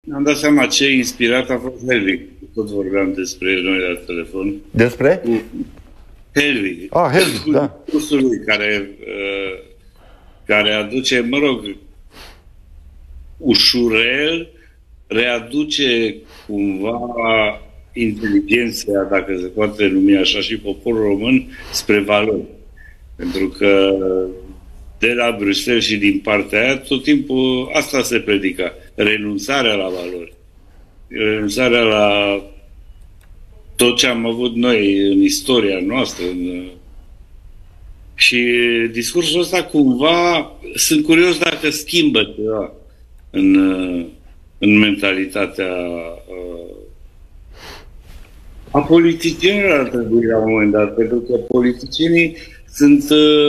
Am dat seama ce inspirat a fost Helvig. Tot vorbeam despre noi la telefon. Despre? Helvig. Helvig, da. Cursul lui care aduce, mă rog, ușurel, readuce cumva inteligența, dacă se poate numi așa, și poporul român spre valori. Pentru că de la Bruxelles și din partea aia, tot timpul asta se predica. Renunțarea la valori. Renunțarea la tot ce am avut noi în istoria noastră. Și discursul ăsta cumva, sunt curios dacă schimbă ceva în mentalitatea a politicienilor, ar trebui la un moment dat, pentru că politicienii sunt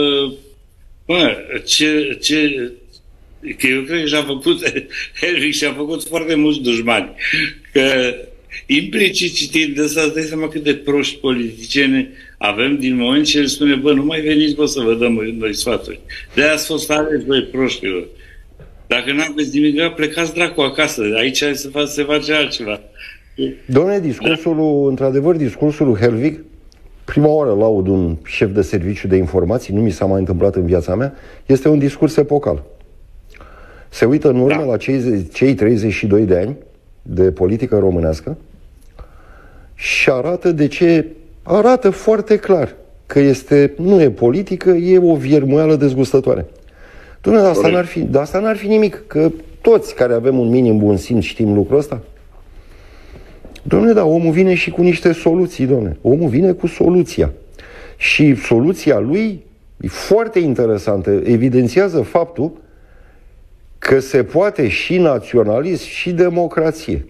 că eu cred că și-a făcut Helvig și-a făcut foarte mulți dușmani. Că implicit citind de asta, îți dai seama cât de proști politicieni avem din moment ce el spune, bă, nu mai veniți, bă, să vă dăm noi sfaturi. De-aia ați fost aleși, băi, proștilor. Dacă n-aveți nimic, plecați dracu acasă. Aici se face altceva. Dom'le, discursul, într-adevăr, discursul lui Helvig, prima oară laud un șef de serviciu de informații, nu mi s-a mai întâmplat în viața mea, este un discurs epocal. Se uită în urmă la cei 32 de ani de politică românească și arată de ce, arată foarte clar că nu e politică, e o viermuială dezgustătoare. Dom'le, asta n-ar fi nimic, că toți care avem un minim bun simț știm lucrul ăsta. Dom'le, dar omul vine și cu niște soluții, dom'le. Omul vine cu soluția. Și soluția lui e foarte interesantă. Evidențiază faptul că se poate și naționalism și democrație.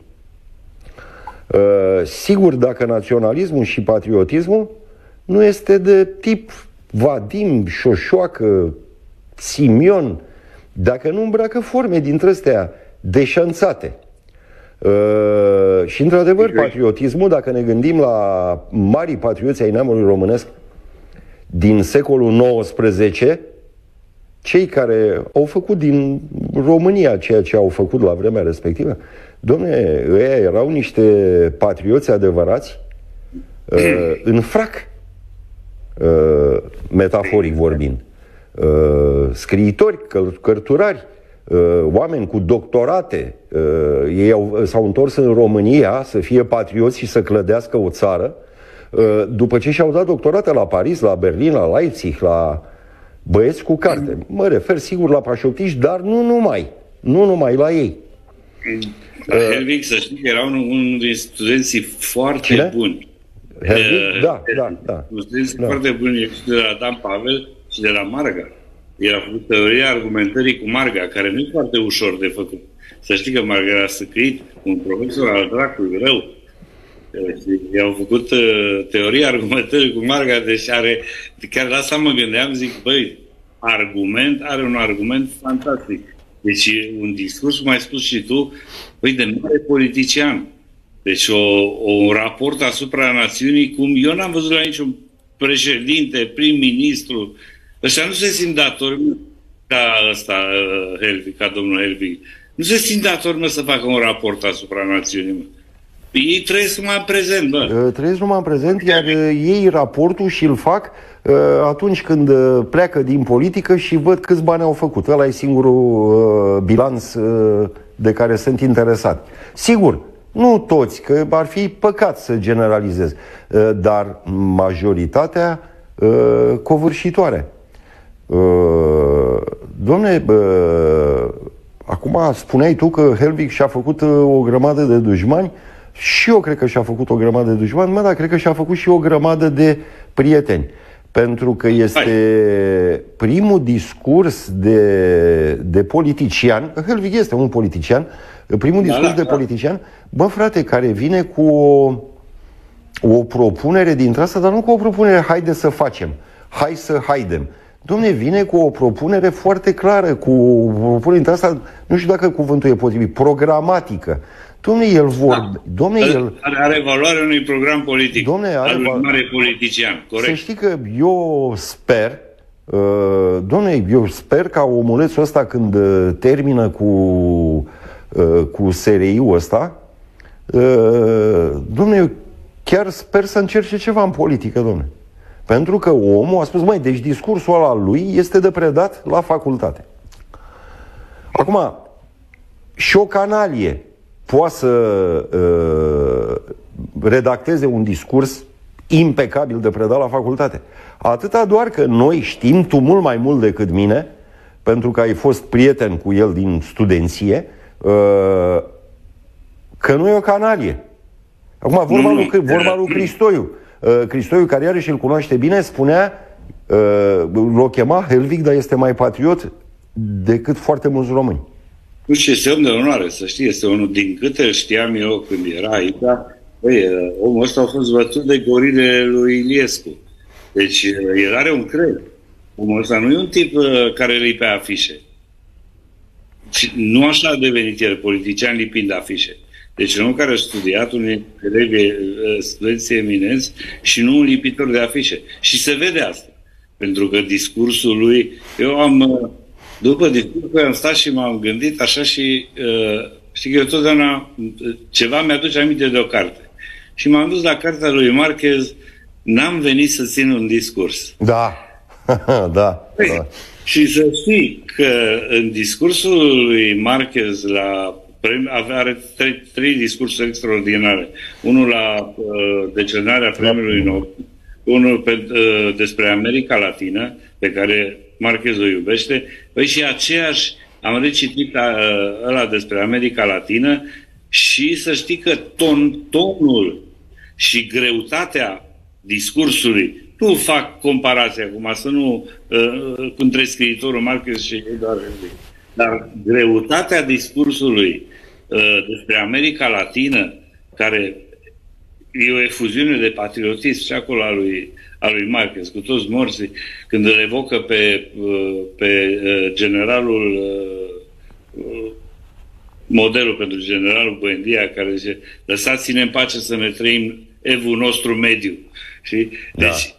Sigur, dacă naționalismul și patriotismul nu este de tip Vadim, Șoșoacă, Simion, dacă nu îmbracă forme dintre astea deșanțate. Și într-adevăr, patriotismul, dacă ne gândim la marii patrioți ai neamului românesc din secolul XIX, cei care au făcut din România ceea ce au făcut la vremea respectivă, dom'le, ăia erau niște patrioți adevărați în frac, metaforic vorbind. Scriitori, cărturari, oameni cu doctorate, ei s-au întors în România să fie patrioți și să clădească o țară, după ce și-au dat doctorate la Paris, la Berlin, la Leipzig, la băieți cu carte. Mă refer sigur la pașoptiști, dar nu numai la ei. Helvig, să știi că era unul din studenții foarte buni. Helvig? Da. Studenții foarte buni de la Dan Pavel și de la Marga. El a făcut teoria argumentării cu Marga, care nu e foarte ușor de făcut. Să știi că Marga era săcăit, un profesor al dracului rău. I-au făcut teoria argumentării cu Marga, deci chiar la asta mă gândeam, zic, băi, are un argument fantastic. Deci un discurs, cum ai spus și tu, băi, de mare politician. Deci un raport asupra națiunii, cum eu n-am văzut la niciun președinte, prim-ministru. Ăștia nu se simt datori ca ăsta, Helvig, ca domnul Helvig. Nu se simt datori, să facă un raport asupra națiunii. Ei trăiesc numai în prezent, bă. Trăiesc numai în prezent, iar ei raportul și îl fac atunci când pleacă din politică și văd câți bani au făcut. Ăla e singurul bilanț de care sunt interesat. Sigur, nu toți, că ar fi păcat să generalizez, dar majoritatea covârșitoare. Dom'le, acum spuneai tu că Helvig și-a făcut o grămadă de dușmani. Și eu cred că și-a făcut o grămadă de dușmani, dar cred că și-a făcut și o grămadă de prieteni. Pentru că este primul discurs de politician, Helvig este un politician, primul discurs de politician, bă, frate, care vine cu o propunere dintre asta, dar nu cu o propunere, haide să facem, hai să haidem. Dom'le, vine cu o propunere foarte clară, cu o propunere dintre asta, nu știu dacă cuvântul e potrivit, programatică. Dom'le, el are valoarea unui program politic. Are un mare politician, corect. Să știi că eu sper, eu sper ca omulețul ăsta, când termină cu cu SRI-ul ăsta, dom'le, eu chiar sper să încerce ceva în politică, dom'le. Pentru că omul a spus, măi, deci discursul ăla lui este de predat la facultate. Acum, și o canalie poate să redacteze un discurs impecabil de predat la facultate. Atâta doar că noi știm, tu mult mai mult decât mine, pentru că ai fost prieten cu el din studenție, că nu e o canalie. Acum, vorba lui Cristoiu. Cristoiu, care iarăși îl cunoaște bine, spunea, l-o chema Helvig, dar este mai patriot decât foarte mulți români. Nu știu, este om de onoare, să știi, este unul din câte știam eu când era aici. Băi, omul ăsta a fost bătut de gorile lui Iliescu. Deci, el are un cred. Omul ăsta nu e un tip care îi pe afișe. Nu așa a devenit el politician lipind afișe. Deci un om care a studiat, un elevi studenți eminenți și nu un lipitor de afișe. Și se vede asta. Pentru că discursul lui... După discursul am stat și m-am gândit așa și... știi că eu totdeauna ceva mi-aduce aminte de o carte. Și m-am dus la cartea lui Marquez, N-am venit să țin un discurs. Da. Da. Și să știi că în discursul lui Marquez are trei discursuri extraordinare. Unul la decernarea premiului Nobel, unul despre America Latină, pe care Marquez o iubește, păi și aceeași am recitit ăla despre America Latină și să știi că tonul și greutatea discursului, nu fac comparație acum, să nu între scriitorul Marquez și Eduard Helvig, dar greutatea discursului despre America Latină, care e o efuziune de patriotism și acolo a lui Marquez, cu toți morții, când îl evocă pe generalul modelul pentru generalul Buendia, care zice, lăsați-ne în pace să ne trăim evul nostru mediu. Și, da. Deci,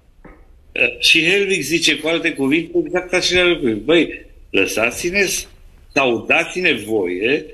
și Helvig zice cu alte cuvinte exact aceleași lucruri. Băi, lăsați-ne sau dați-ne voie,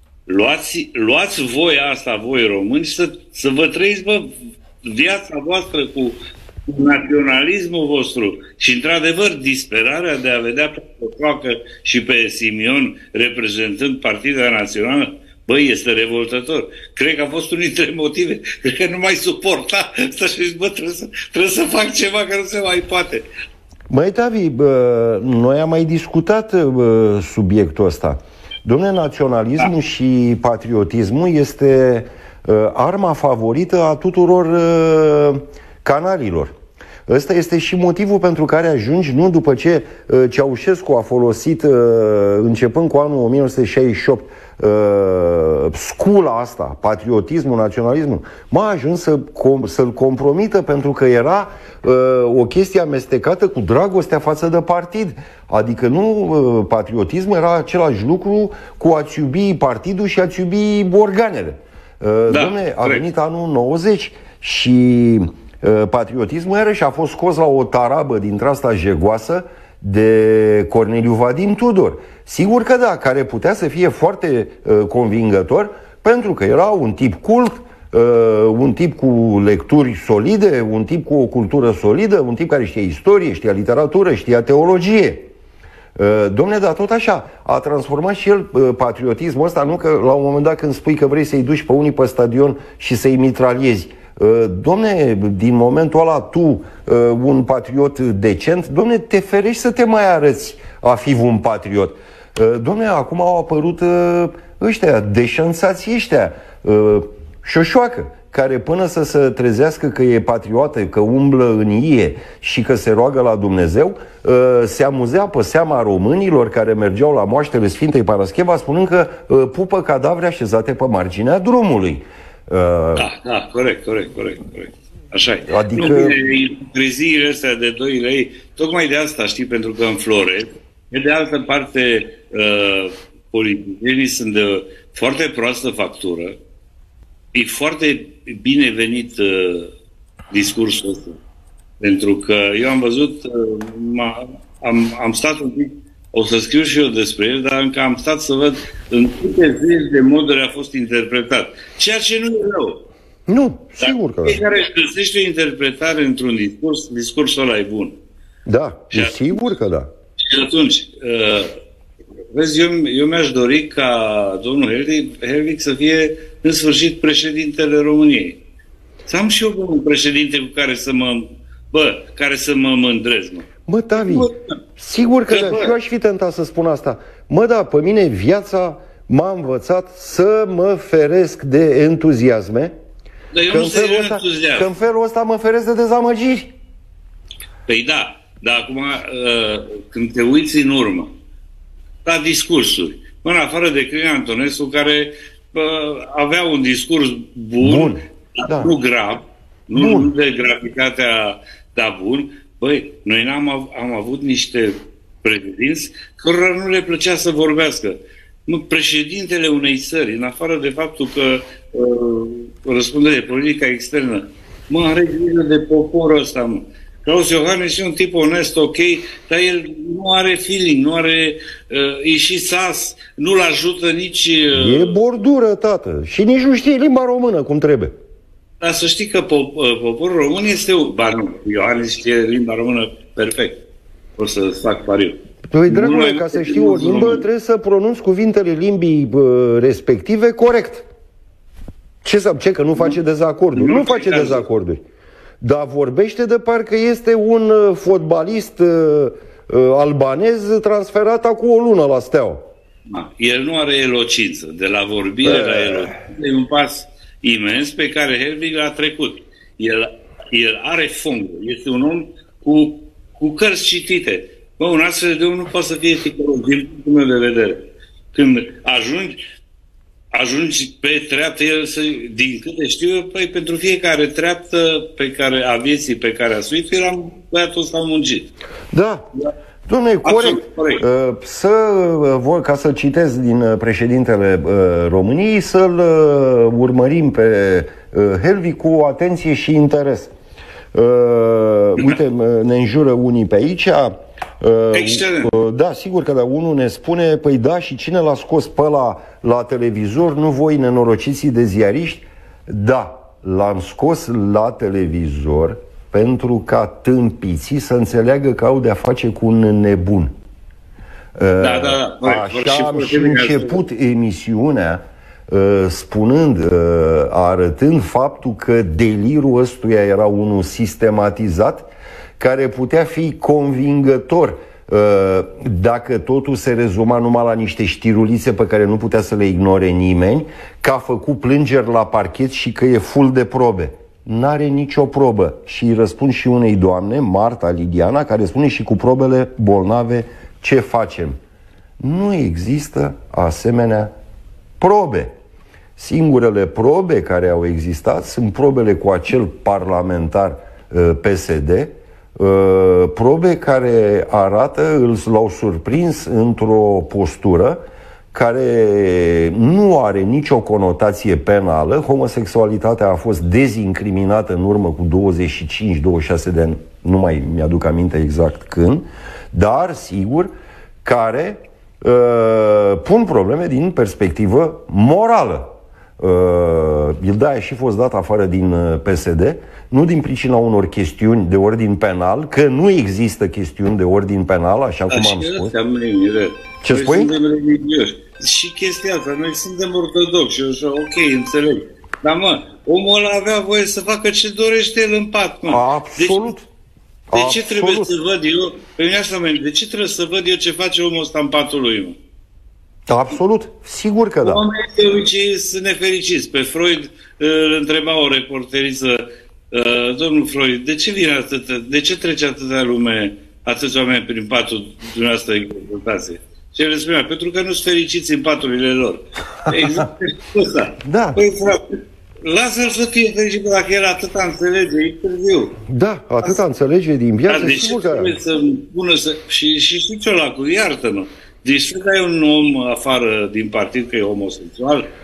luați voia asta, voi români, să vă trăiți, bă, viața voastră cu naționalismul vostru și, într-adevăr, disperarea de a vedea pe Coacă și pe Simion reprezentând Partida Națională, băi, este revoltător. Cred că a fost unul dintre motive. Cred că nu mai suporta să-și bă, trebuie să fac ceva că nu se mai poate. Măi, Tavi, noi am mai discutat subiectul ăsta. Dom'le, naționalismul și patriotismul este arma favorită a tuturor canalilor. Ăsta este și motivul pentru care ajungi, nu după ce Ceaușescu a folosit, începând cu anul 1968, scula asta, patriotismul, naționalismul, m-a ajuns să-l compromită pentru că era o chestie amestecată cu dragostea față de partid. Adică nu, patriotismul era același lucru cu a-ți iubi partidul și a-ți iubi organele. Dom'le, a venit anul 90 și patriotismul iarăși a fost scos la o tarabă dintre-asta jegoasă de Corneliu Vadim Tudor. Sigur că da, care putea să fie foarte convingător, pentru că era un tip cult, un tip cu lecturi solide, un tip cu o cultură solidă, un tip care știa istorie, știa literatură, știa teologie. Dom'le, dar tot așa, a transformat și el patriotismul ăsta, nu că la un moment dat când spui că vrei să-i duci pe unii pe stadion și să-i mitraliezi. Dom'le, din momentul ăla tu, un patriot decent, dom'le, te ferești să te mai arăți a fi un patriot. Dom'le, acum au apărut ăștia, deșanțații ăștia, șoșoacă, care până să se trezească că e patriotă, că umblă în ie și că se roagă la Dumnezeu, se amuzea pe seama românilor care mergeau la moaștele Sfintei Parascheva spunând că pupă cadavre așezate pe marginea drumului. Da, corect. Așa e. Adică... Treziile astea de 2 lei, tocmai de asta, știi, pentru că înfloresc. De altă parte, politicienii sunt de foarte proastă factură. E foarte binevenit discursul ăsta. Pentru că eu am văzut, am stat un pic O să scriu și eu despre el, dar încă am stat să văd în câte zeci de moduri a fost interpretat. Ceea ce nu e rău. Nu, sigur că da. Fiecare își găsește o interpretare într-un discurs, discursul ăla e bun. Da, și sigur că da. Și atunci, vezi, eu mi-aș dori ca domnul Helvig să fie în sfârșit președintele României. Să am și eu un președinte cu care să mă mândrez, mă. Mă, Tavi, sigur că da. Și eu aș fi tentat să spun asta. Mă, da, pe mine viața m-a învățat să mă feresc de entuziasme. Dar eu nu sunt entuziasm. Că în felul ăsta mă feresc de dezamăgiri. Păi da, dar acum când te uiți în urmă la discursuri, în afară de Crin Antonescu, care avea un discurs bun. Da. Nu grav, nu de gravitatea, dar bun. Băi, noi am avut niște președinți cărora nu le plăcea să vorbească. Președintele unei țări, în afară de faptul că răspunde de politica externă, are grijă de poporul ăsta, mă. Klaus Iohannis e un tip onest, ok, dar el nu are feeling, nu are... e și sas, nu-l ajută nici... E bordură, tată, și nici nu știe limba română cum trebuie. Dar să știi că poporul român este... Ba nu, Iohannis știe limba română perfect. O să fac pariu. Păi, dragule, ca să știi o limbă, trebuie să pronunți cuvintele limbii respective corect. Ce, că nu face dezacorduri? Nu face dezacorduri. Dar vorbește de parcă este un fotbalist albanez transferat acum o lună la Steaua. El nu are elocință. De la vorbire la elocință e un pas imens pe care Helvig l-a trecut. El are fondul. Este un om cu cărți citite. Un astfel de om nu poate să fie ticălos, din punctul meu de vedere. Când ajungi pe treaptă, din câte știu eu, păi, pentru fiecare treaptă a vieții pe care a suit, băiatul ăsta a muncit. Da. Dom'le, corect. Ca să citesc din președintele României, să-l urmărim pe Helvig cu atenție și interes. Uite, ne înjură unii pe aici. Da, sigur că da. Unul ne spune, păi da, și cine l-a scos pe ăla la televizor? Nu voi, nenorociții de ziariști? Da, l-am scos la televizor pentru ca tâmpiții să înțeleagă că au de-a face cu un nebun. Da. Așa am și început emisiunea spunând, arătând faptul că delirul ăstuia era unul sistematizat, care putea fi convingător dacă totul se rezuma numai la niște știrulițe pe care nu putea să le ignore nimeni, că a făcut plângeri la parchet și că e full de probe. N-are nicio probă. Și îi răspund și unei doamne, Marta Lidiana, care spune și cu probele bolnave ce facem. Nu există asemenea probe. Singurele probe care au existat sunt probele cu acel parlamentar PSD, probe care arată, l-au surprins într-o postură care nu are nicio conotație penală. Homosexualitatea a fost dezincriminată în urmă cu 25-26 de ani, nu mai mi-aduc aminte exact când, dar sigur care pun probleme din perspectivă morală. Ilda a și fost dat afară din PSD, nu din pricina unor chestiuni de ordin penal, că nu există chestiuni de ordin penal, așa cum am spus. Ce spui? Suntem religioși. Și chestia asta, noi suntem ortodoxi, așa, ok, înțeleg. Dar omul ăla avea voie să facă ce dorește el în pat, Absolut. De ce trebuie să văd eu? De ce trebuie să văd eu ce face omul ăsta în patul lui, Absolut, sigur că da. Oamenii de obicei sunt nefericiți. Pe Freud îl întreba o reporteriță, domnul Freud, de ce vine atâta, de ce trece atâta lume, atâți oameni prin patul dumneavoastră de interpretație? Și el spunea, pentru că nu sunt fericiți în paturile lor. Exact asta. Da. Păi, frate, lasă-l să fie fericit, dacă el atâta înțelege, e târziu. Da, atâta înțelege din viață, sigur că... trebuie să pună să... Și știi ce ăla cu, iartă-mă. Deci tu că ai un om afară din partid că e homosexual?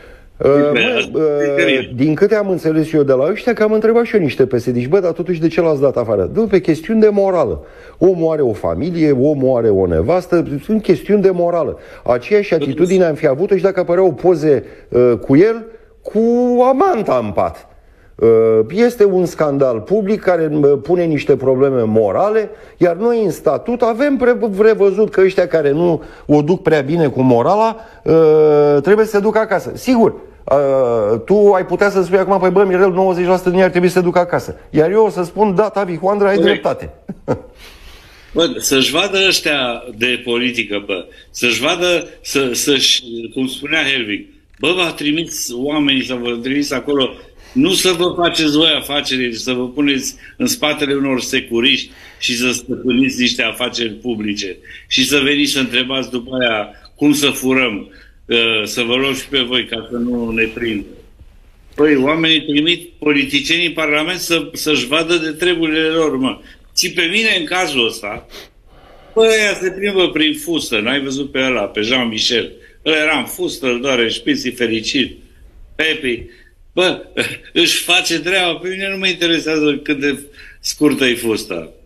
Din câte am înțeles eu de la ăștia, că am întrebat și eu niște pesediști, bă, dar totuși de ce l-ați dat afară? Pe chestiuni de morală. Omul are o familie, omul are o nevastă, sunt chestiuni de morală. Aceeași atitudine am fi avut-o și dacă apăreau poze cu el, cu amanta în pat. Este un scandal public care pune niște probleme morale, iar noi în statut avem prevăzut că ăștia care nu o duc prea bine cu morala trebuie să se ducă acasă. Sigur, tu ai putea să spui acum, păi bă, Mirel, 90% din ei ar trebui să se ducă acasă. Iar eu o să spun, da, Tavi Hoandră, ai dreptate. Bă, să-și vadă ăștia de politică, bă, să-și vadă, cum spunea Helvig, bă, v-a trimis oamenii să vă trimis acolo. Nu să vă faceți voi afaceri, să vă puneți în spatele unor securiști și să stăpâniți niște afaceri publice și să veniți să întrebați după aia cum să furăm, să vă luăm și pe voi ca să nu ne prindă. Păi, oamenii trimit politicienii în Parlament să-și vadă de treburile lor, mă. Și pe mine, în cazul ăsta, bă, ăia se plimbă prin fustă, n-ai văzut pe ăla, pe Jean-Michel. Ăla era în fustă, îl doare șpiții fericit. Pepi. Bă, își face treaba. Pe mine nu mă interesează cât de scurtă e fusta.